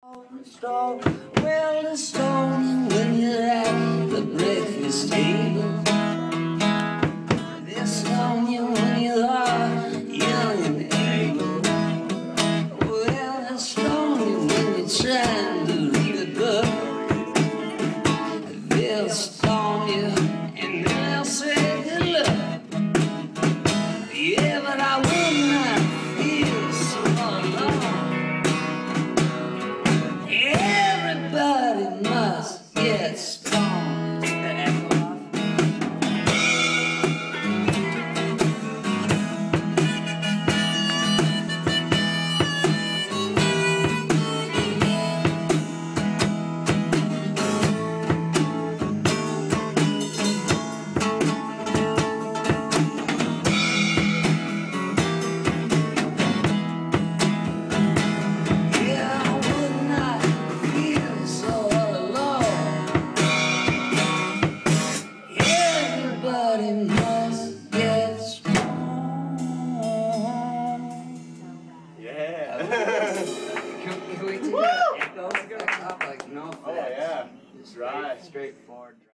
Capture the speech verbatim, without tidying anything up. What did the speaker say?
Strong, well, to stone you when you're at the breakfast table. They stone you when you are young and able. Well, they stone you when you're trying to read a book. They'll stone you and then they'll say good luck. Yeah, but I will not feel so alone. Everybody must get stoned. Everybody must get strong. Yeah. Can we do that? Echo? Like, no, Oh yeah. Just Right. straightforward.